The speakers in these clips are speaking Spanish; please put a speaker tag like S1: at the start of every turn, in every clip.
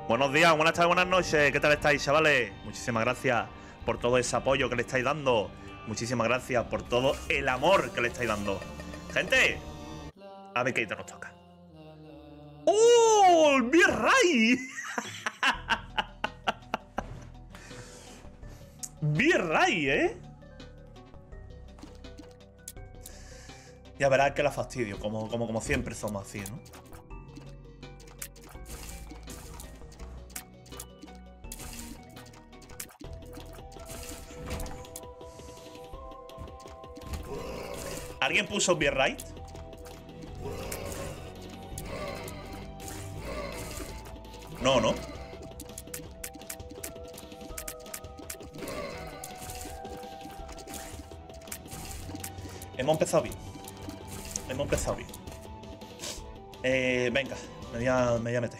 S1: Buenos días, buenas tardes, buenas noches. ¿Qué tal estáis, chavales? Muchísimas gracias por todo ese apoyo que le estáis dando. Muchísimas gracias por todo el amor que le estáis dando. Gente, a ver qué hito nos toca. ¡Oh! ¡Virrey! ¡Virrey, eh! Ya verás que la fastidio, como siempre somos así, ¿no? ¿Alguien puso Virrey? No, ¿no? Hemos empezado bien. Hemos empezado bien. Venga, me voy a meter.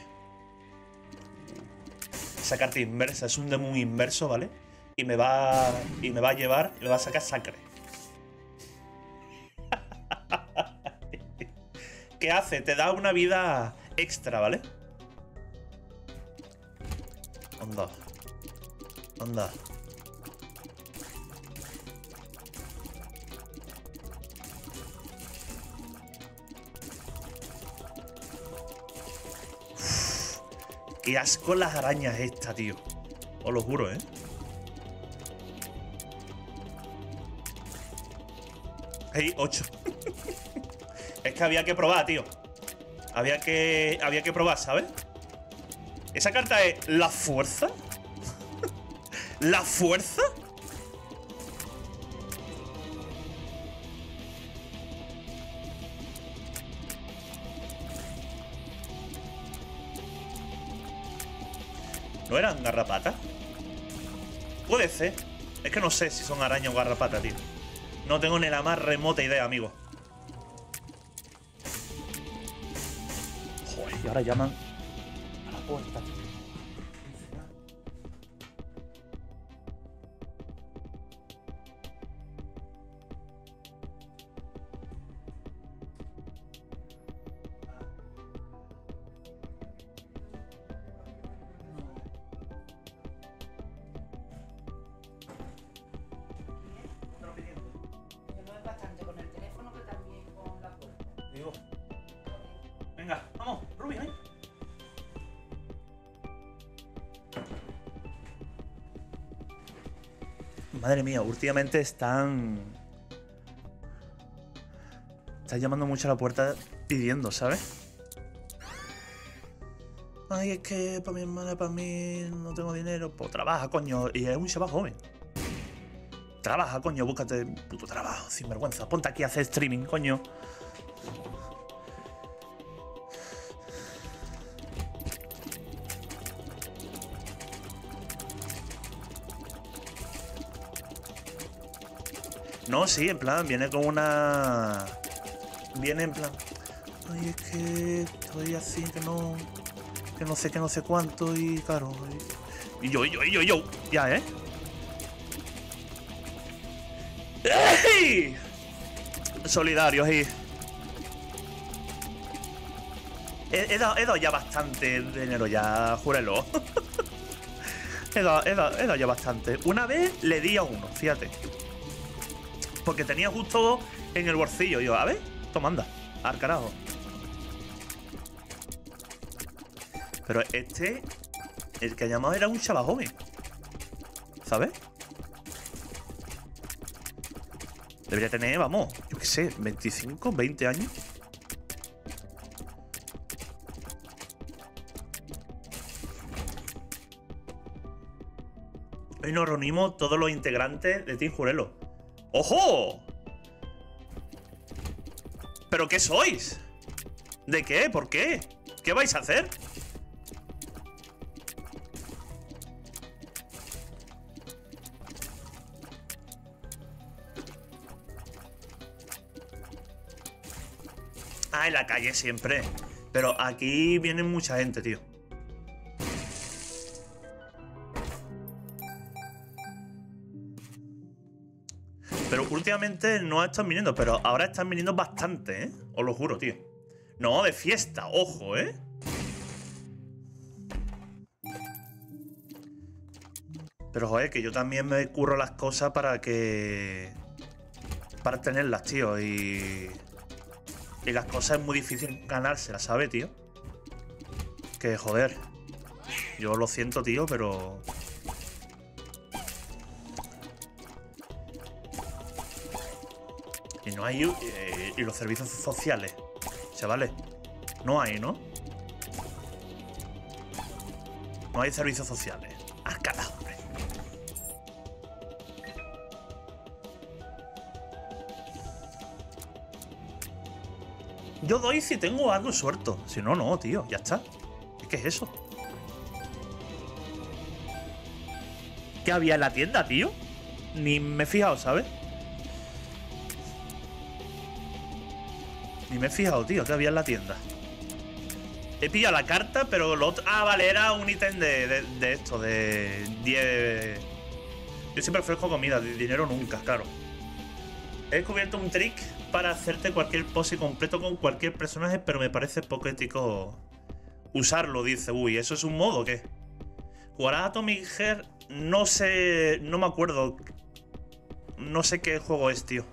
S1: Esa carta inversa es un demon inverso, ¿vale? Y me va a llevar y me va a sacar sangre. ¿Qué hace? Te da una vida extra, ¿vale? Anda. Anda. Uf, qué asco las arañas esta, tío. Os lo juro, ¿eh? Hey, 8. Es que había que probar, tío. Había que probar, ¿sabes? Esa carta es la fuerza. ¿La fuerza? ¿No eran garrapatas? Puede ser. Es que no sé si son arañas o garrapatas, tío. No tengo ni la más remota idea, amigo. Joder, y ahora llaman a la puerta. Venga, vamos, Rubio, ¿eh? Madre mía, últimamente están llamando mucho a la puerta pidiendo, ¿sabes? Ay, es que para mi hermana, para mí, no tengo dinero. Pues trabaja, coño. Y es un chaval joven. Trabaja, coño, búscate un puto trabajo, sin vergüenza. Ponte aquí a hacer streaming, coño. No, sí, en plan, viene con una... Viene en plan... Ay, es que estoy así, que no sé qué, no sé cuánto, y claro... Y yo. Ya, ¿eh? ¡Ey! Solidarios, y... He dado ya bastante dinero ya, júrelo. he dado ya bastante. Una vez le di a uno, fíjate. Porque tenía justo en el bolsillo. Yo, a ver, toma, anda, al carajo. Pero este, el que ha llamado era un chaval joven, ¿sabes? Debería tener, vamos, yo qué sé, 25, 20 años. Hoy nos reunimos todos los integrantes de Team Jurelo. ¡Ojo! ¿Pero qué sois? ¿De qué? ¿Por qué? ¿Qué vais a hacer? Ah, en la calle siempre. Pero aquí viene mucha gente, tío. Pero últimamente no están viniendo, pero ahora están viniendo bastante, ¿eh? Os lo juro, tío. No, de fiesta, ojo, ¿eh? Pero, joder, que yo también me curro las cosas para que... Para tenerlas, tío. Y las cosas es muy difícil ganárselas, ¿sabes, tío? Que, joder. Yo lo siento, tío, pero... Y no hay... y los servicios sociales, chavales. No hay, ¿no? No hay servicios sociales. ¡Ah, carajo, hombre! Yo doy si tengo algo suelto. Si no, no, tío. Ya está. ¿Qué es eso? ¿Qué había en la tienda, tío? Ni me he fijado, ¿sabes? Ni me he fijado, tío, ¿qué había en la tienda? He pillado la carta, pero lo otro... Ah, vale, era un ítem de esto, de 10... Yo siempre ofrezco comida, de dinero nunca, claro. He descubierto un trick para hacerte cualquier pose completo con cualquier personaje, pero me parece poco ético usarlo, dice. Uy, ¿eso es un modo o qué? ¿Jugarás a Atomic Heart? No sé... No me acuerdo. No sé qué juego es, tío.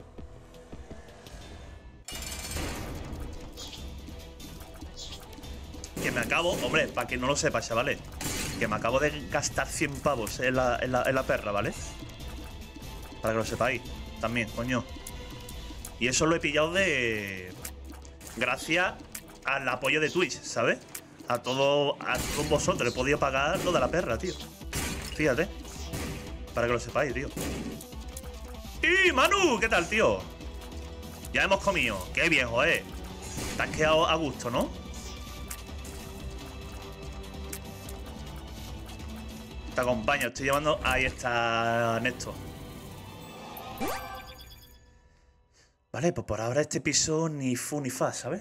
S1: Que me acabo... Hombre, para que no lo sepa, chavales. Que me acabo de gastar 100 pavos en la perra, ¿vale? Para que lo sepáis. También, coño. Y eso lo he pillado de... Gracias al apoyo de Twitch, ¿sabes? A todos vosotros he podido pagar lo de la perra, tío. Fíjate. Para que lo sepáis, tío. ¡Y Manu! ¿Qué tal, tío? Ya hemos comido. ¡Qué viejo, eh! Te has quedado a gusto, ¿no? Te acompaño, estoy llamando... Ahí está Néstor. Vale, pues por ahora este piso ni fu ni fa, ¿sabes?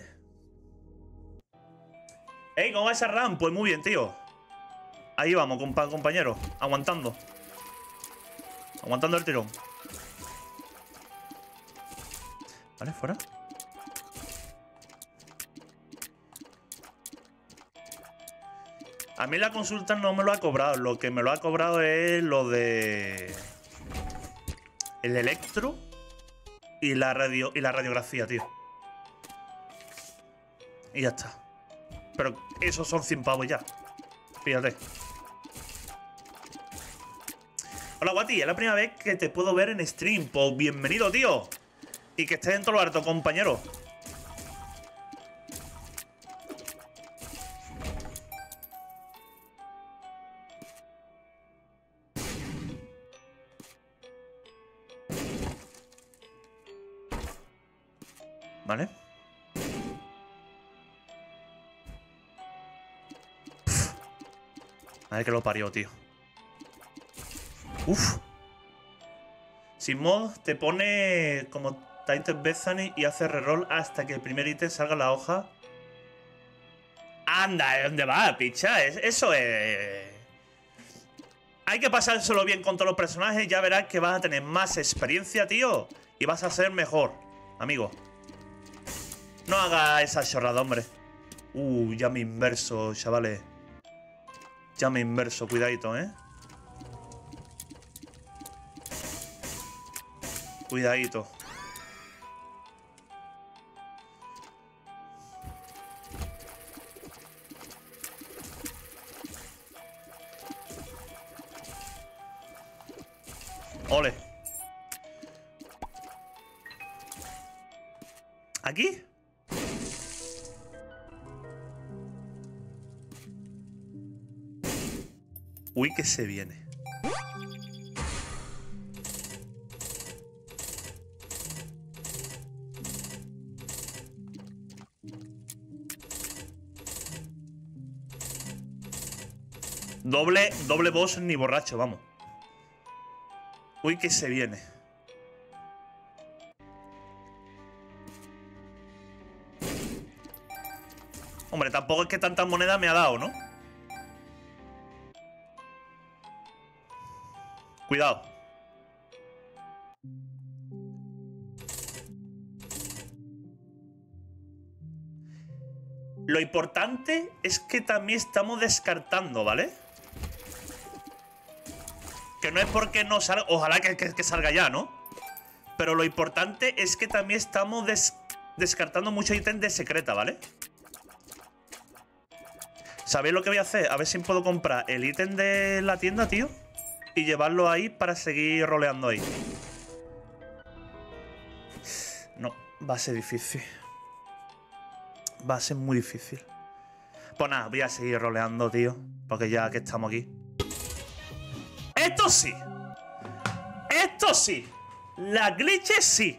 S1: ¡Ey! ¿Cómo va esa RAM? Pues muy bien, tío. Ahí vamos, compañero. Aguantando. Aguantando el tirón. Vale, fuera. A mí la consulta no me lo ha cobrado. Lo que me lo ha cobrado es lo de... El electro y la radiografía, tío. Y ya está. Pero esos son 100 pavos ya. Fíjate. Hola, Guati. Es la primera vez que te puedo ver en stream. Pues bienvenido, tío. Y que estés en todo lo harto, compañero. ¿Vale? A ver que lo parió, tío. Uf. Sin mod te pone como Titan Bethany y hace reroll hasta que el primer ítem salga la hoja. Anda, ¿de dónde va, picha? Eso es... Hay que pasárselo bien con todos los personajes. Ya verás que vas a tener más experiencia, tío. Y vas a ser mejor, amigo. No haga esa chorrada, hombre. Ya me inverso, chavales. Ya me inverso, cuidadito, ¿eh? Cuidadito. Ole. ¿Aquí? Uy, que se viene. Doble boss ni borracho, vamos. Uy, que se viene. Hombre, tampoco es que tantas monedas me ha dado, ¿no? Cuidado. Lo importante es que también estamos descartando, ¿vale? Que no es porque no salga. Ojalá que salga ya, ¿no? Pero lo importante es que también estamos descartando muchos ítems de secreta, ¿vale? ¿Sabéis lo que voy a hacer? A ver si puedo comprar el ítem de la tienda, tío. Y llevarlo ahí para seguir roleando ahí. No, va a ser difícil. Va a ser muy difícil. Pues nada, voy a seguir roleando, tío. Porque ya que estamos aquí. ¡Esto sí! ¡Esto sí! Las glitches sí.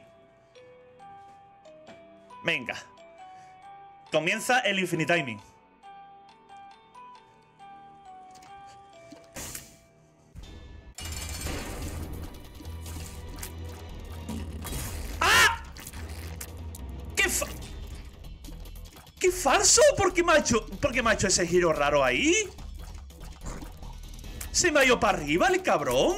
S1: Venga. Comienza el Infinite Timing. ¡Ah! ¡Qué falso! ¿Por qué me ha hecho ese giro raro ahí? ¿Se me ha ido para arriba el cabrón?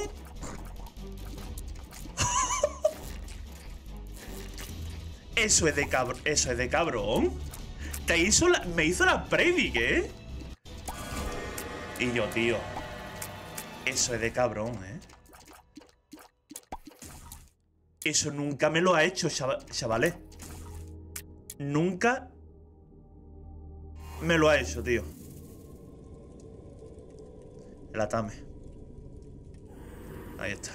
S1: Eso es de cabrón. Eso es de cabrón. Me hizo la predic, ¿eh? Y yo, tío. Eso es de cabrón, ¿eh? Eso nunca me lo ha hecho, chavales. Nunca me lo ha hecho, tío. El Atame. Ahí está.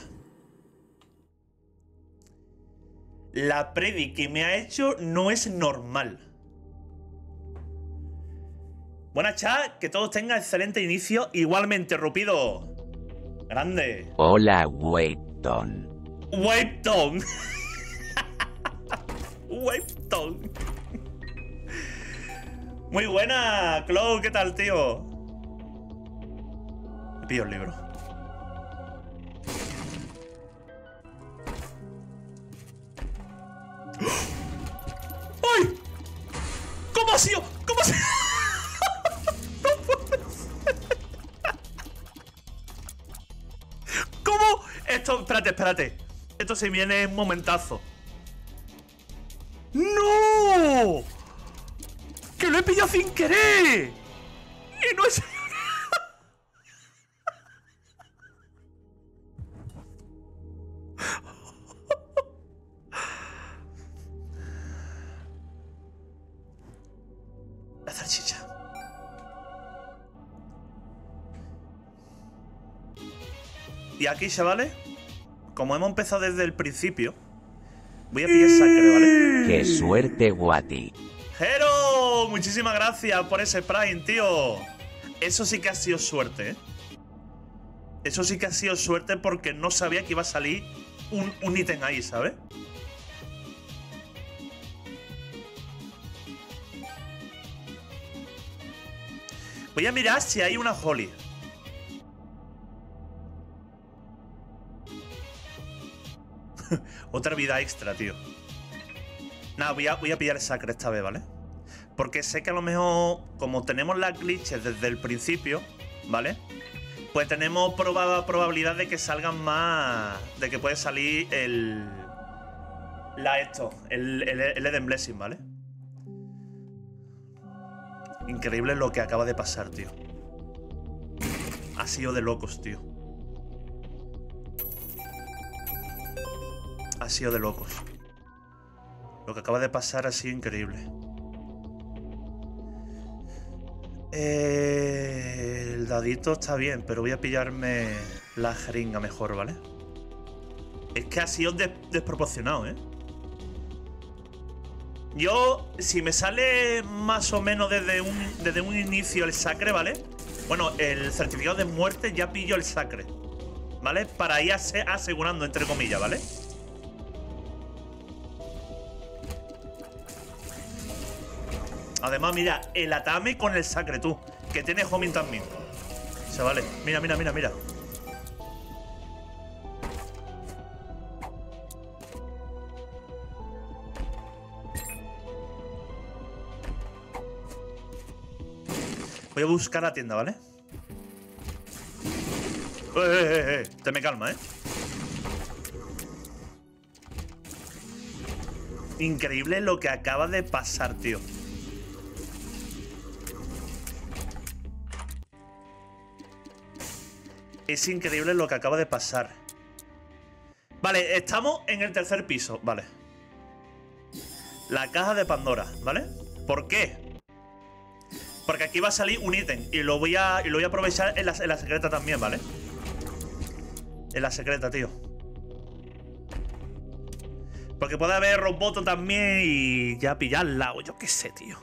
S1: La predi que me ha hecho no es normal. Buenas, chat. Que todos tengan excelente inicio. Igualmente, Rupido. Grande.
S2: Hola, Wayton.
S1: Wayton. Wayton. Muy buena, Clow. ¿Qué tal, tío? Me pillo el libro. ¡Ay! ¿Cómo ha sido? ¿Cómo ha sido? No puede ser. ¿Cómo? Esto, espérate. Esto se viene en un momentazo. ¡No! ¡Que lo he pillado sin querer! Y no es... La salchicha. Y aquí, chavales, como hemos empezado desde el principio, voy a pillar sacre, ¿vale?
S2: ¡Qué suerte, Guati!
S1: ¡Jero! Muchísimas gracias por ese Prime, tío. Eso sí que ha sido suerte, ¿eh? Eso sí que ha sido suerte porque no sabía que iba a salir un ítem ahí, ¿sabes? Voy a mirar si hay una Holly. Otra vida extra, tío. Nada, voy a pillar el sacre esta vez, ¿vale? Porque sé que a lo mejor, como tenemos las glitches desde el principio, ¿vale? Pues tenemos probabilidad de que salgan más... De que puede salir el Eden Blessing, ¿vale? Increíble lo que acaba de pasar, tío. Ha sido de locos, tío. Ha sido de locos. Lo que acaba de pasar ha sido increíble. El dadito está bien, pero voy a pillarme la jeringa mejor, ¿vale? Es que ha sido desproporcionado, ¿eh? Yo, si me sale más o menos desde un inicio el sacre, ¿vale? Bueno, el certificado de muerte ya pillo el sacre, ¿vale? Para ir asegurando, entre comillas, ¿vale? Además, mira, el Atame con el sacre, tú. Que tiene homing también. O sea, vale. Mira. Voy a buscar la tienda, ¿vale? Te me calma, ¿eh? Increíble lo que acaba de pasar, tío. Es increíble lo que acaba de pasar. Vale, estamos en el tercer piso. Vale. La caja de Pandora, ¿vale? ¿Por qué? Porque aquí va a salir un ítem. Y lo voy a aprovechar en la secreta también, ¿vale? En la secreta, tío. Porque puede haber roboto también y ya pillarla. O yo qué sé, tío.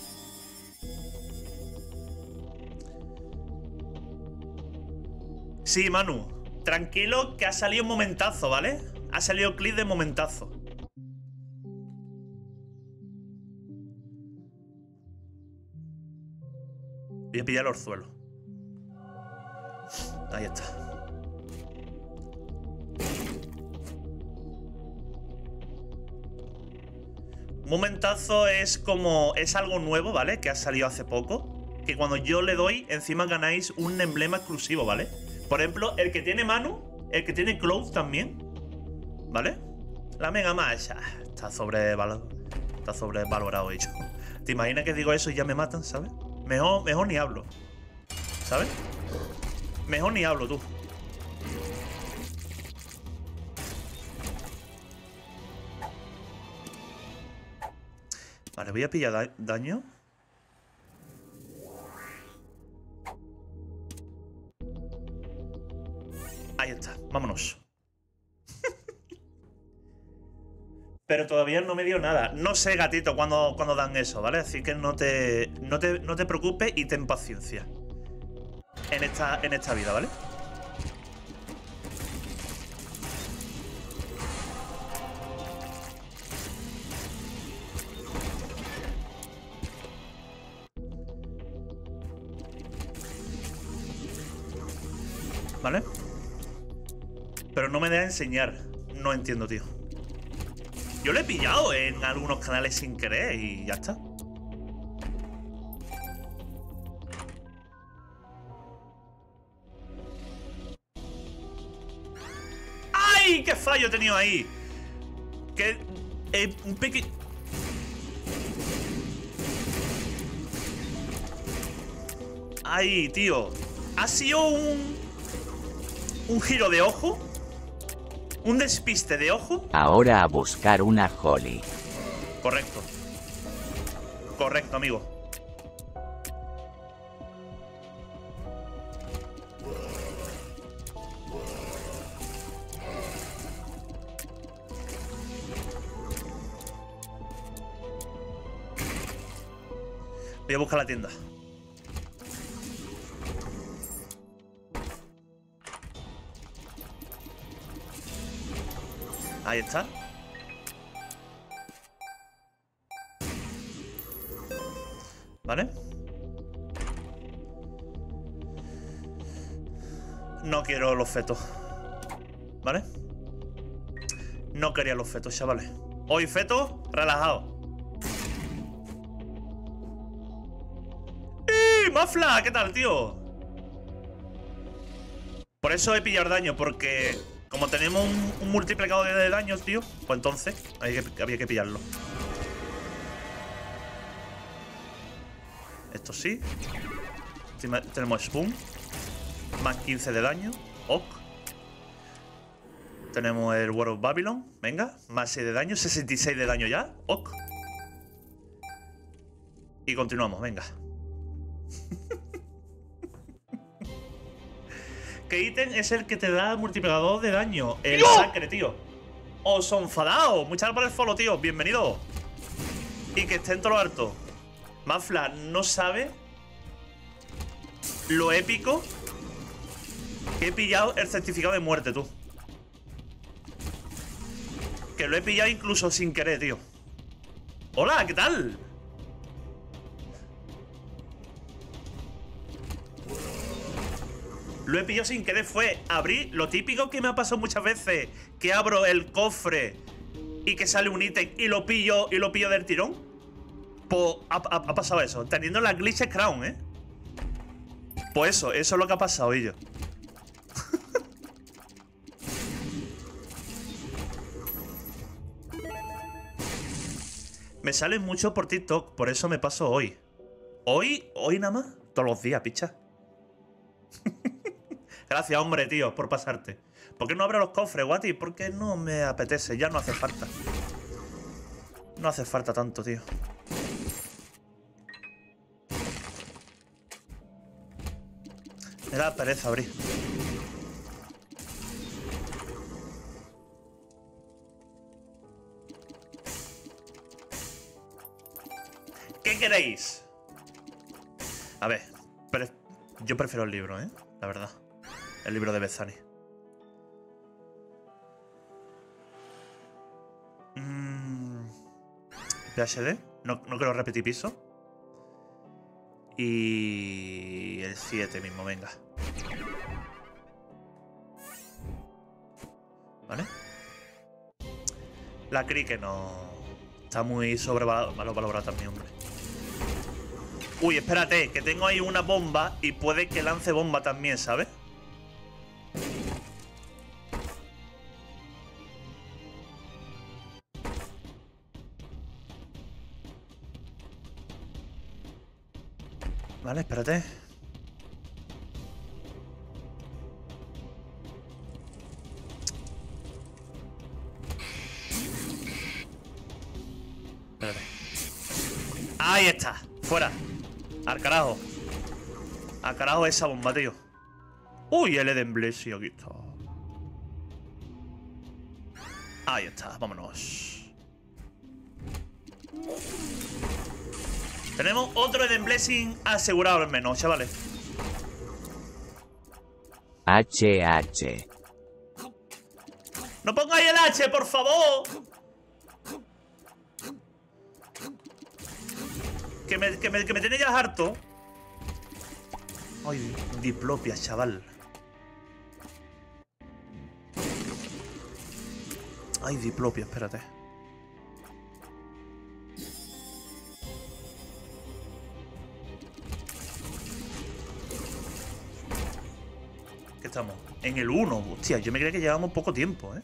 S1: Sí, Manu. Tranquilo que ha salido un momentazo, ¿vale? Ha salido clip de momentazo. Voy a pillar el orzuelo. Ahí está. Un momentazo es como... Es algo nuevo, ¿vale? Que ha salido hace poco. Que cuando yo le doy, encima ganáis un emblema exclusivo, ¿vale? Por ejemplo, el que tiene Manu, el que tiene Cloud también, ¿vale? La Mega Mash está sobrevalorado ello. ¿Te imaginas que digo eso y ya me matan, ¿sabes? Mejor ni hablo, ¿sabes? Mejor ni hablo, tú. Vale, voy a pillar daño. Ahí está, vámonos. Pero todavía no me dio nada. No sé, gatito, cuando dan eso, ¿vale? Así que no te preocupes y ten paciencia. En esta vida, ¿vale? ¿Vale? Pero no me deja enseñar. No entiendo, tío. Yo lo he pillado en algunos canales sin querer y ya está. ¡Ay! ¡Qué fallo he tenido ahí! Que... un pequeño... ¡Ay, tío! Ha sido un giro de ojo. Un despiste de ojo.
S2: Ahora a buscar una Holly.
S1: Correcto. Correcto, amigo. Voy a buscar la tienda. Ahí está. ¿Vale? No quiero los fetos. ¿Vale? No quería los fetos, chavales. Hoy fetos, relajado. ¡Y Mafla! ¿Qué tal, tío? Por eso he pillado daño, porque... Como tenemos un multiplicador de daños, tío, pues entonces había que pillarlo. Esto sí. Tenemos Spoon. Más 15 de daño. Ok. Tenemos el War of Babylon. Venga. Más 6 de daño. 66 de daño ya. Ok. Y continuamos. Venga. ¿Qué ítem es el que te da multiplicador de daño? El sacre, tío. Os enfadado. Muchas gracias por el follow, tío. Bienvenido. Y que esté en todo lo alto. Mafla no sabe lo épico que he pillado el certificado de muerte, tú. Que lo he pillado incluso sin querer, tío. Hola, ¿qué tal? Lo he pillado sin querer. Fue abrir lo típico que me ha pasado muchas veces. Que abro el cofre y que sale un ítem y lo pillo del tirón. Pues ha pasado eso. Teniendo la Glitch Crown, ¿eh? Pues eso es lo que ha pasado, y yo. Me sale mucho por TikTok, por eso me paso hoy. Hoy nada más, todos los días, picha. Gracias, hombre, tío, por pasarte. ¿Por qué no abro los cofres, Guati? Porque no me apetece, ya no hace falta. No hace falta tanto, tío. Me da pereza abrir. ¿Qué queréis? A ver, yo prefiero el libro, ¿eh? La verdad. El libro de Bethany. PhD. No quiero repetir piso. Y el 7 mismo, venga. ¿Vale? La cricket no... Está muy sobrevalorada también, hombre. Uy, espérate, que tengo ahí una bomba y puede que lance bomba también, ¿sabes? Vale, espérate. Espérate. Ahí está, fuera. Al carajo. Al carajo esa bomba, tío. Uy, el Eden Blaze, sí, aquí está. Ahí está, vámonos. Tenemos otro Eden Blessing asegurado al menos, chavales.
S2: HH.
S1: ¡No pongáis el H, por favor! Que me tenéis ya harto. Ay, diplopia, chaval. Ay, diplopia, espérate. ¿Qué estamos? En el 1. Hostia, yo me creía que llevábamos poco tiempo, ¿eh?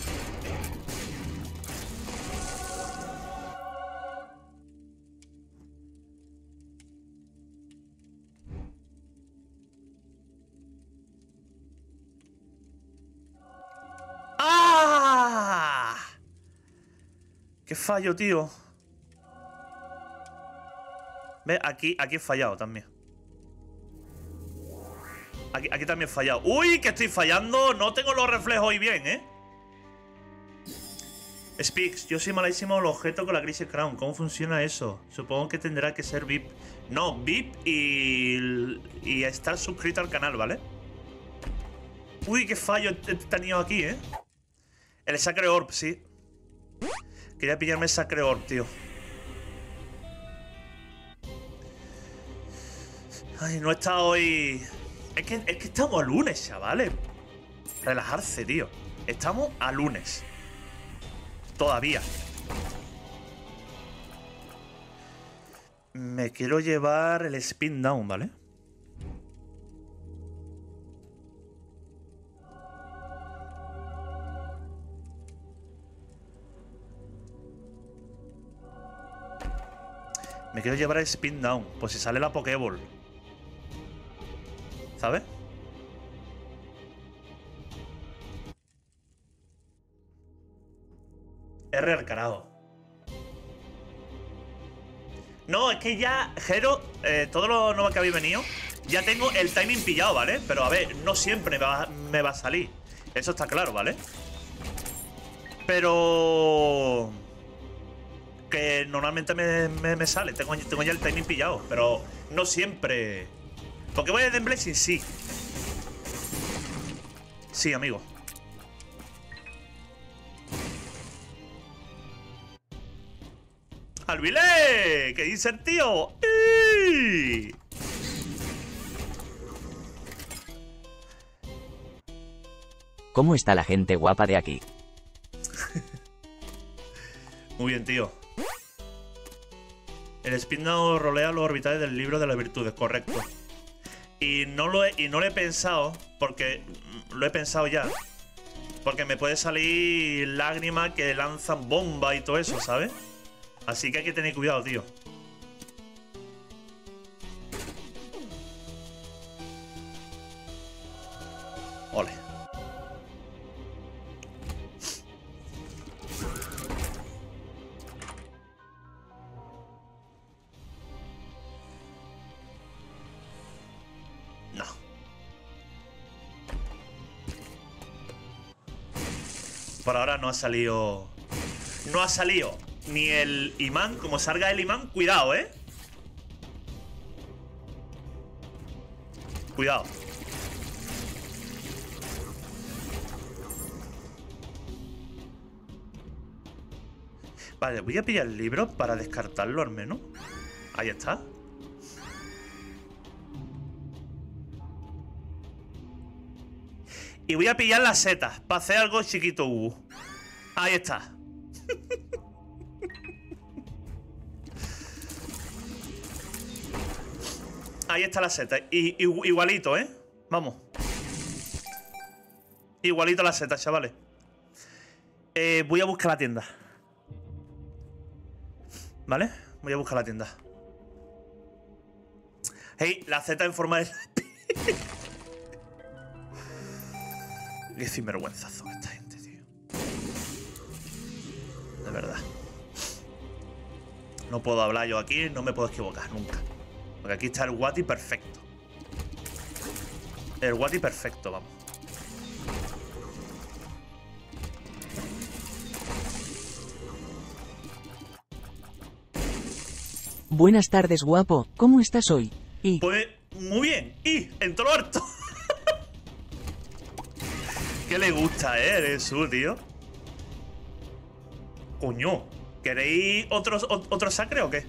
S1: ¡Ah! ¡Qué fallo, tío! Ve, aquí he fallado también. Aquí también he fallado. ¡Uy! Que estoy fallando. No tengo los reflejos hoy bien, ¿eh? Speaks, yo soy malísimo el objeto con la Crisis Crown. ¿Cómo funciona eso? Supongo que tendrá que ser VIP. No, VIP y estar suscrito al canal, ¿vale? Uy, qué fallo he tenido aquí, ¿eh? El Sacred Orb, sí. Quería pillarme el Sacred Orb, tío. Ay, no he estado hoy... Es que estamos a lunes, chavales. Relajarse, tío. Estamos a lunes. Todavía. Me quiero llevar el Spin Down, ¿vale? Me quiero llevar el Spin Down. Pues si sale la Pokéball. ¿Sabes? R al carajo. No, es que ya, Jero, todo lo nuevo que habéis venido, ya tengo el timing pillado, ¿vale? Pero a ver, no siempre me va a salir. Eso está claro, ¿vale? Pero... que normalmente me sale. Tengo ya el timing pillado, pero no siempre... Porque voy a Eden Blessing, sí. Sí, amigo. ¡Alvilé! ¿Qué dice el tío? ¡Ey!
S2: ¿Cómo está la gente guapa de aquí?
S1: Muy bien, tío. El Spin Down rolea los orbitales del libro de las virtudes, correcto. Y no lo he pensado, porque lo he pensado ya. Porque me puede salir lágrimas que lanzan bomba y todo eso, ¿sabes? Así que hay que tener cuidado, tío. Ole. No. Por ahora no ha salido... No ha salido ni el imán. Como salga el imán, cuidado, ¿eh? Cuidado. Vale, voy a pillar el libro para descartarlo al menos. Ahí está. Y voy a pillar las setas para hacer algo chiquito. Ahí está. Ahí está la seta. Igualito, ¿eh? Vamos. Igualito la seta, chavales. Voy a buscar la tienda. ¿Vale? Voy a buscar la tienda. Hey, la Z en forma de lápiz. Qué sinvergüenzazo esta gente, tío. De verdad. No puedo hablar yo aquí, no me puedo equivocar nunca. Porque aquí está el Wati perfecto. El Wati perfecto, vamos.
S3: Buenas tardes, guapo. ¿Cómo estás hoy? Y...
S1: Pues muy bien. Y en todo lo harto. ¿Qué le gusta, Jesús, tío? Coño. ¿Queréis otro sacre o qué?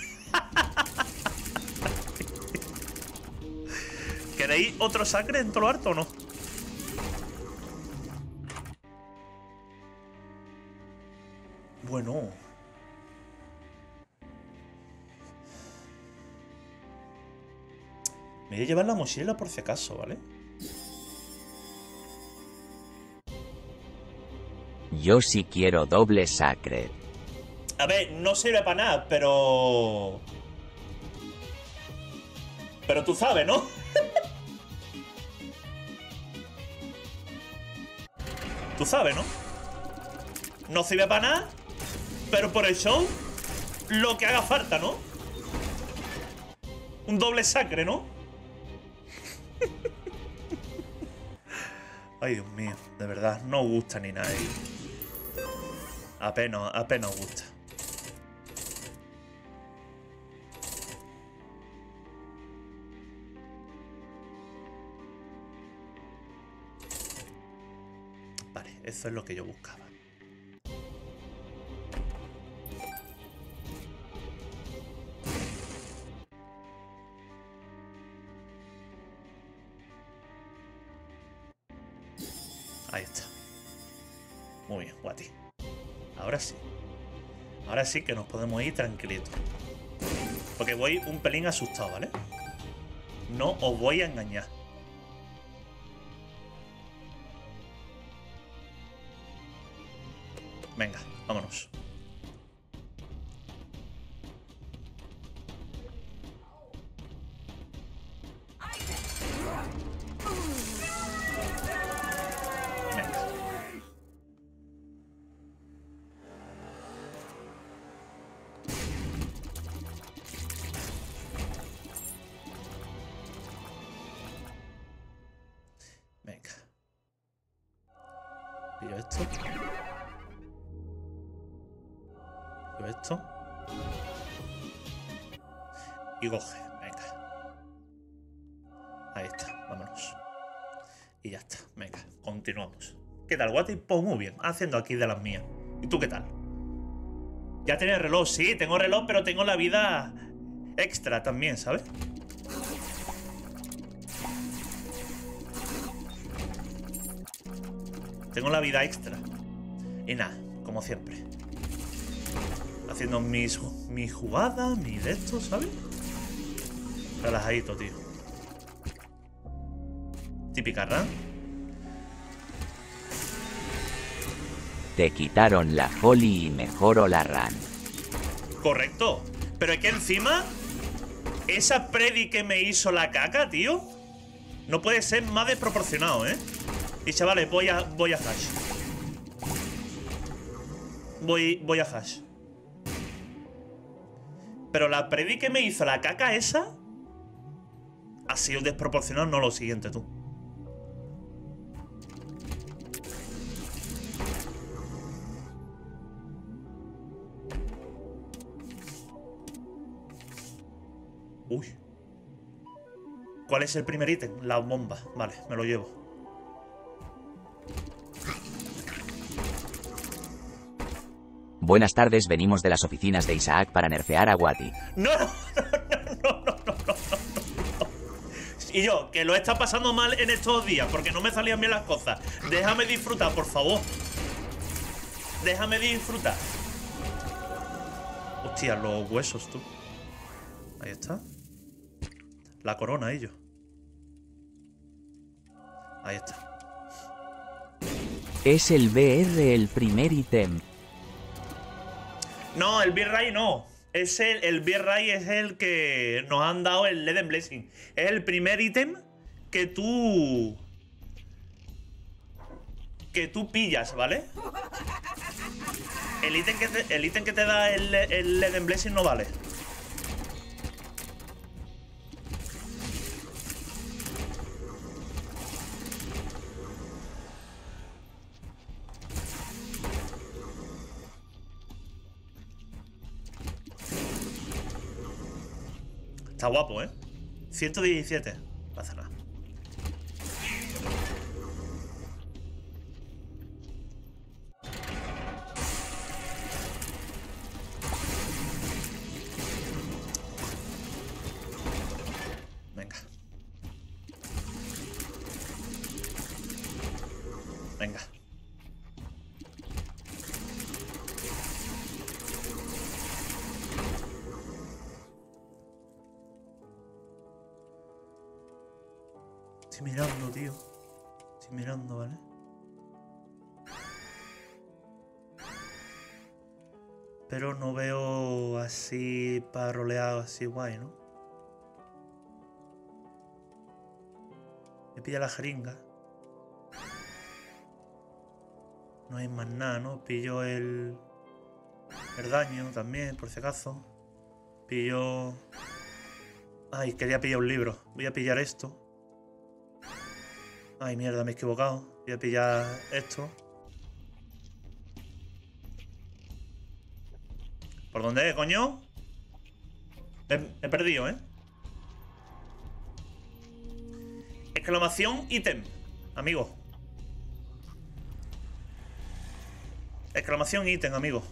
S1: ¿Queréis otro sacre en todo lo harto o no? Bueno. Me voy a llevar la mochila por si acaso, ¿vale?
S2: Yo sí quiero doble sacred.
S1: A ver, no sirve para nada, pero... Pero tú sabes, ¿no? Tú sabes, ¿no? No sirve para nada, pero por el show, lo que haga falta, ¿no? Un doble sacre, ¿no? Ay, Dios mío, de verdad, no gusta ni nada. Apenas gusta. Vale, eso es lo que yo buscaba. Ahí está. Muy bien, Wati. Ahora sí. Ahora sí que nos podemos ir tranquilitos. Porque voy un pelín asustado, ¿vale? No os voy a engañar. Venga, vámonos. Venga. Pillo esto. Pillo esto. Y coge. Venga. Ahí está. Vámonos. Y ya está. Venga. Continuamos. ¿Qué tal, Wati? Pues muy bien. Haciendo aquí de las mías. ¿Y tú qué tal? Ya tienes reloj. Sí, tengo reloj, pero tengo la vida extra también, ¿sabes? Tengo la vida extra. Y nada, como siempre. Haciendo mis jugadas, mis de estos, ¿sabes? Relajadito, tío. Típica run.
S2: Te quitaron la Holly y mejoró la run.
S1: Correcto. Pero es que encima, esa predi que me hizo la caca, tío, no puede ser más desproporcionado, ¿eh? Y chavales, voy a hash. Voy a hash. Pero la predi que me hizo la caca esa ha sido desproporcional, no lo siguiente, tú. Uy. ¿Cuál es el primer ítem? La bomba. Vale, me lo llevo.
S2: Buenas tardes, venimos de las oficinas de Isaac para nerfear a Wati.
S1: No. Y yo, que lo está pasando mal en estos días porque no me salían bien las cosas. Déjame disfrutar, por favor. Déjame disfrutar. Hostia, los huesos, tú. Ahí está. La corona, ellos. Ahí está.
S3: Es el BR el primer ítem.
S1: No, el Birray no. Es el Birray es el que nos han dado el Eden Blessing. Es el primer ítem que tú pillas, ¿vale? El ítem que te da el Eden Blessing no vale. Está guapo, ¿eh? 117. No hace nada. Venga. Venga. Estoy mirando, tío. Estoy mirando, ¿vale? Pero no veo así paroleado, así guay, ¿no? Me pilla la jeringa. No hay más nada, ¿no? Pillo el daño también, por si acaso. Pillo... Ay, quería pillar un libro. Voy a pillar esto. Ay, mierda, me he equivocado. Voy a pillar esto. ¿Por dónde, coño? He perdido, ¿eh? Exclamación ítem, amigo. Exclamación ítem, amigo.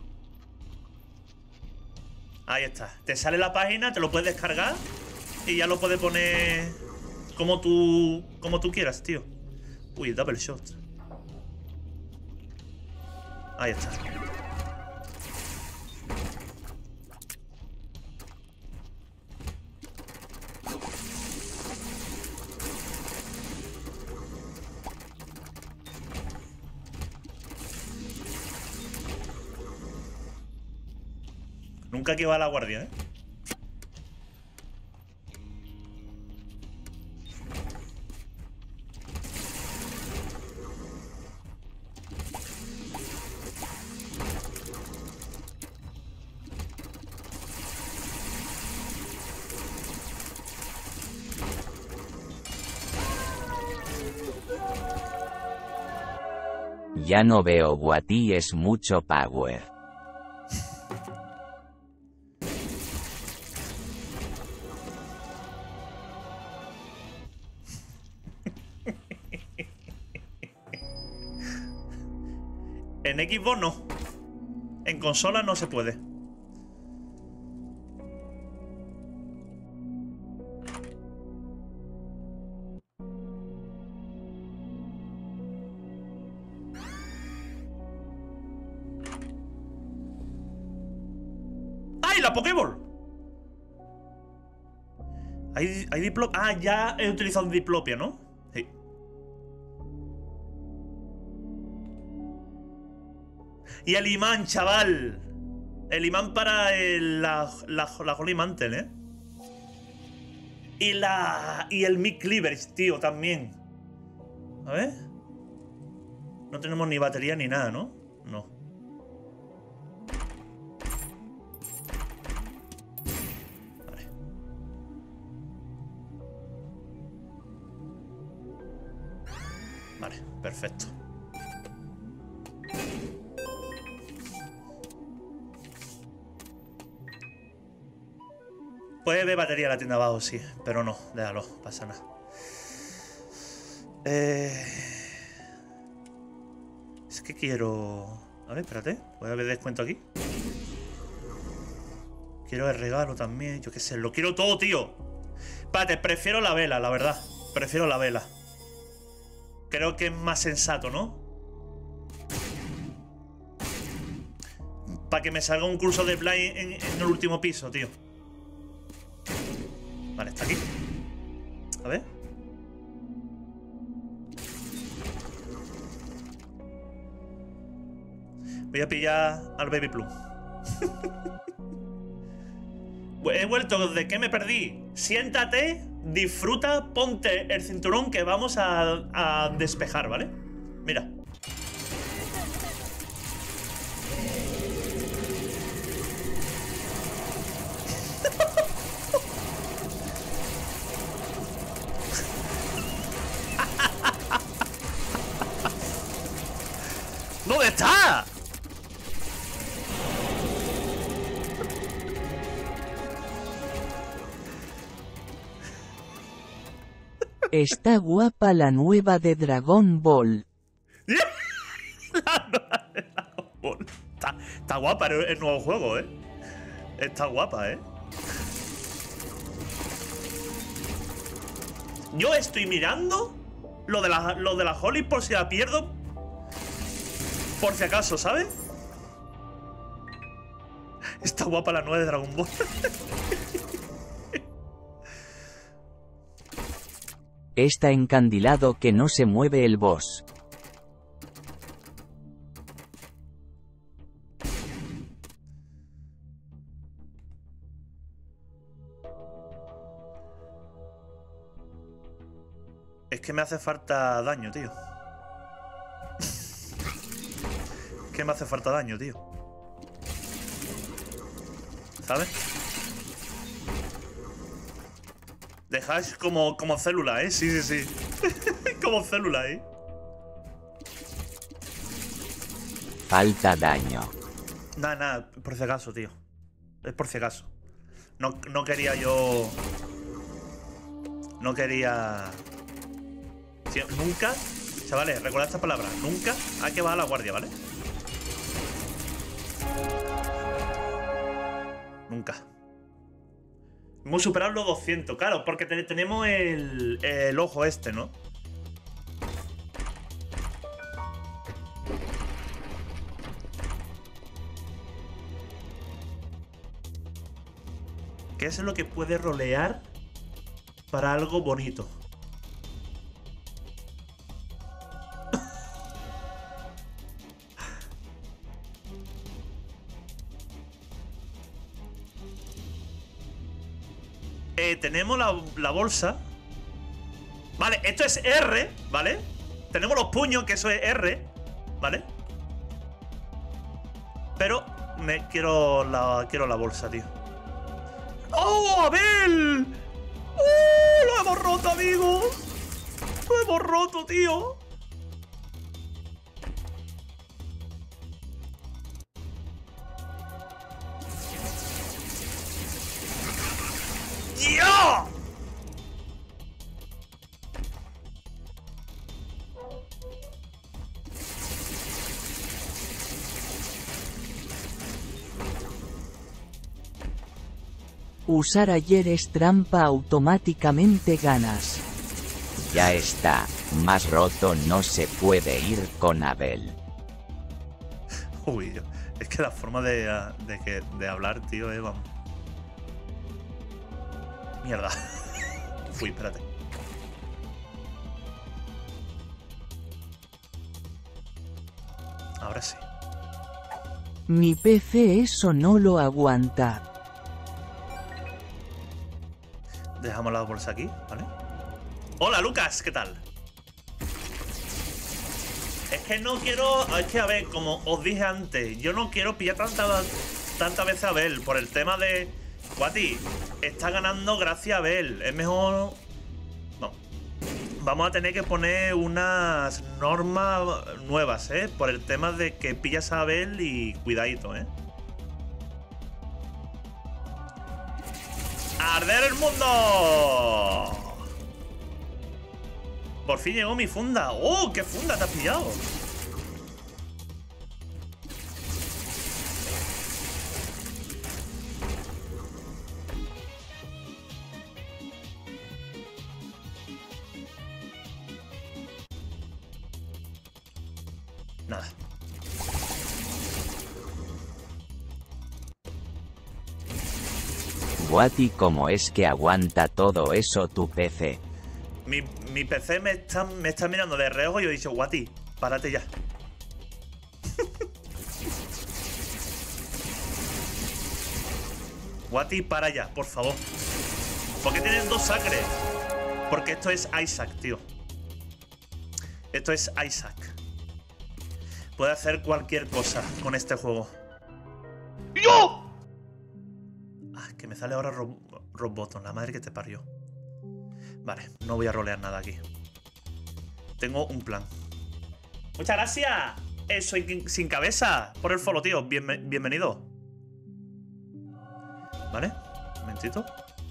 S1: Ahí está. Te sale la página, te lo puedes descargar y ya lo puedes poner como tú quieras, tío. Uy, double shot. Ahí está. Nunca que va a la guardia, ¿eh?
S2: Ya no veo Wati, es mucho power.
S1: En Xbox no. En consola no se puede. ¡Ay, la Pokéball! Hay diplopia. Ah, ya he utilizado diplopia, ¿no? Sí. Y el imán, chaval. El imán para la Holy Mantle, ¿eh? Y el Mick Cleavers, tío, también. A ver. No tenemos ni batería ni nada, ¿no? No. Vale. Vale, perfecto. Puede haber batería en la tienda abajo, sí. Pero no, déjalo, pasa nada. Es que quiero... A ver, espérate. ¿Puede haber descuento aquí? Quiero el regalo también. Yo qué sé, lo quiero todo, tío. Espérate, prefiero la vela, la verdad. Prefiero la vela. Creo que es más sensato, ¿no? Para que me salga un curso de Blind en el último piso, tío. Vale, está aquí. A ver. Voy a pillar al Baby Plum. He vuelto. ¿De qué me perdí? Siéntate, disfruta, ponte el cinturón que vamos a despejar, ¿vale? Mira. ¿Dónde está?
S3: Está guapa la nueva de Dragon Ball.
S1: Está guapa el nuevo juego, ¿eh? Está guapa, ¿eh? Yo estoy mirando lo de la Holly por si la pierdo. Por si acaso, ¿sabes? Está guapa la nueva de Dragon Ball.
S3: Está encandilado que no se mueve el boss.
S1: Es que me hace falta daño, tío. Que me hace falta daño, tío. ¿Sabes? Dejáis como célula, ¿eh? Sí, sí, sí. Como célula, ¿eh?
S2: Falta daño.
S1: Nada, nada, por si acaso, tío. Es por si acaso. No quería yo... No quería... Sí, nunca... Chavales, recordad esta palabra. Nunca hay que bajar la guardia, ¿vale? Nunca. Hemos superado los 200, claro, porque tenemos el ojo este, ¿no? ¿Qué es lo que puede rolear para algo bonito? Tenemos la bolsa. Vale, esto es R, ¿vale? Tenemos los puños, que eso es R, ¿vale? Pero quiero la bolsa, tío. ¡Oh, Abel! ¡Oh, lo hemos roto, amigos! Lo hemos roto, tío. ¡Yo!
S3: Usar ayer es trampa, automáticamente ganas.
S2: Ya está, más roto no se puede ir con Abel.
S1: Uy, es que la forma de hablar, tío, vamos. Mierda. Uy, espérate. Ahora sí.
S3: Mi PC eso no lo aguanta.
S1: Dejamos la bolsa aquí, ¿vale? Hola, Lucas, ¿qué tal? Es que no quiero... Es que, a ver, como os dije antes, yo no quiero pillar tantas veces a Bell por el tema de... Guati, está ganando gracias a Bell. Es mejor... No. Vamos a tener que poner unas normas nuevas, ¿eh? Por el tema de que pillas a Bell y cuidadito, ¿eh? ¡Arder el mundo! Por fin llegó mi funda. ¡Oh! ¿Qué funda te has pillado? Nada.
S2: Guati, ¿cómo es que aguanta todo eso tu PC?
S1: Mi PC me está mirando de reojo y yo he dicho, Guati, párate ya. Guati, para ya, por favor. ¿Por qué tienes dos sacres? Porque esto es Isaac, tío. Esto es Isaac. Puede hacer cualquier cosa con este juego. ¡Yo! Ah, que me sale ahora Rock Bottom, la madre que te parió. Vale, no voy a rolear nada aquí. Tengo un plan. ¡Muchas gracias! Soy sin cabeza por el follow, tío. Bienvenido. Vale, un momentito.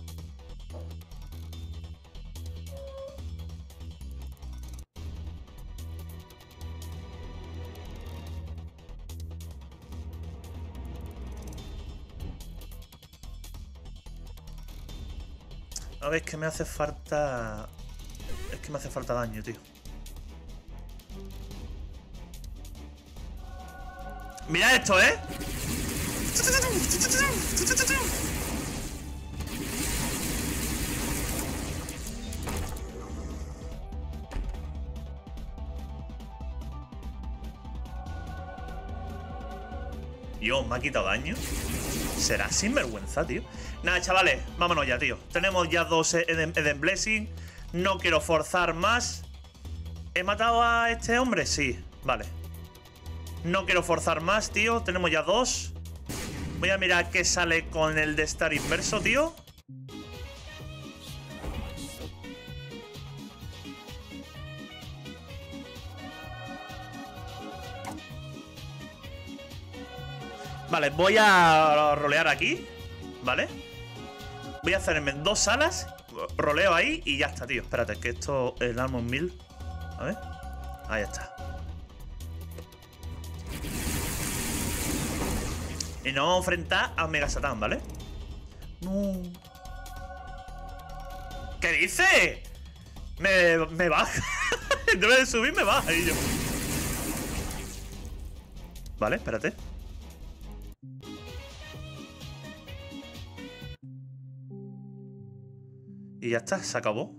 S1: A ver, es que me hace falta... Es que me hace falta daño, tío. Mira esto, ¿eh? Dios, me ha quitado daño. ¿Será sinvergüenza, tío? Nada, chavales, vámonos ya, tío. Tenemos ya 2 Eden Blessing. No quiero forzar más. ¿He matado a este hombre? Sí, vale. No quiero forzar más, tío. Tenemos ya 2. Voy a mirar qué sale con el de estar inverso, tío. Vale, voy a rolear aquí. ¿Vale? Voy a hacerme 2 salas. Roleo ahí y ya está, tío. Espérate, que esto, el Almond Mill. A ver. Ahí está. Y nos vamos a enfrentar a Mega Satán, ¿vale? No. ¿Qué dice? Me baja. En vez de subir, me baja. Y yo. Vale, espérate. Y ya está, se acabó.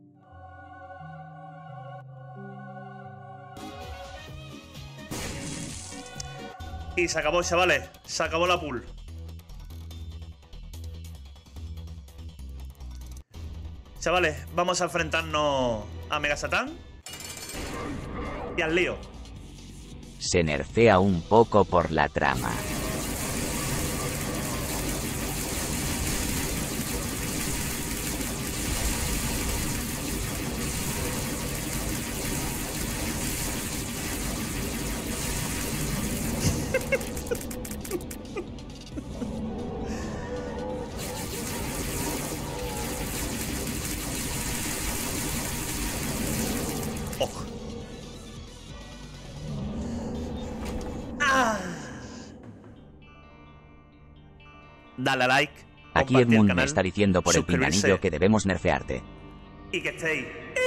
S1: Y se acabó, chavales. Se acabó la pool. Chavales, vamos a enfrentarnos a Mega Satán y al lío.
S2: Se nerfea un poco por la trama.
S1: Dale a like.
S2: Aquí Edmund me está diciendo por el pinganillo que debemos nerfearte.
S1: Y que estéis